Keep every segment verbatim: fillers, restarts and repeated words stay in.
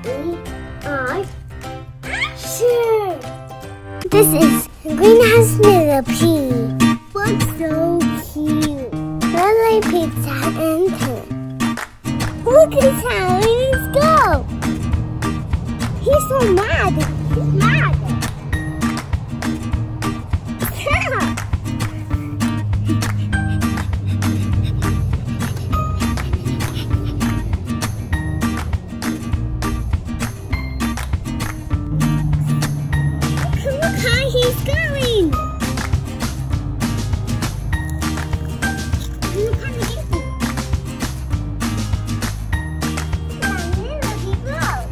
we are action! This is Greenhouse Millipede. Looks so cute. Lily Pizza and Tim. Look at his how he's go. He's so mad. He's mad. He's going! Look how easy! Look he goes!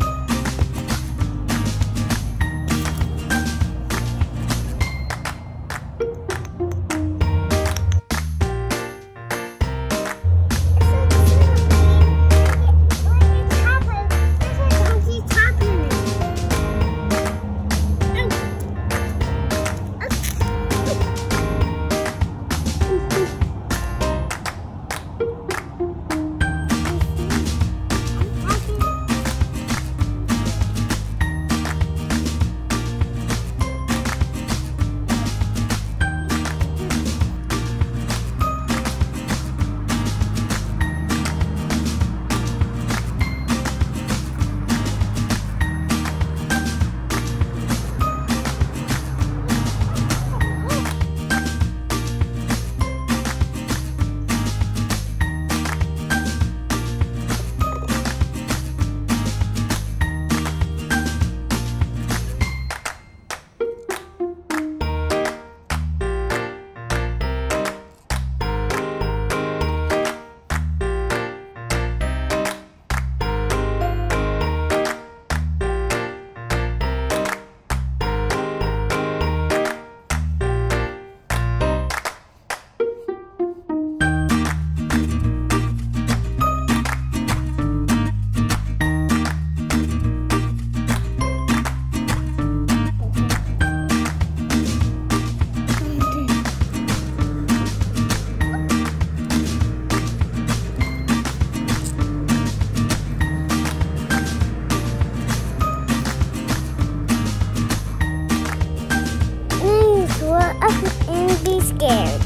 And be scared.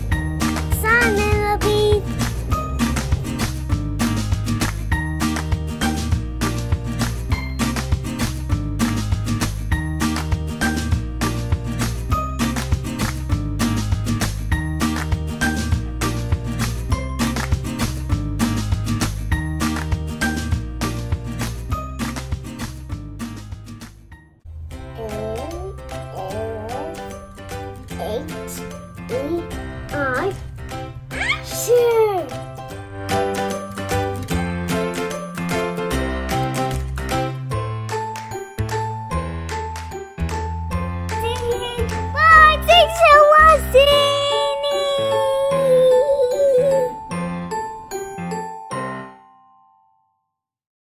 Simon will be. Eight, eight,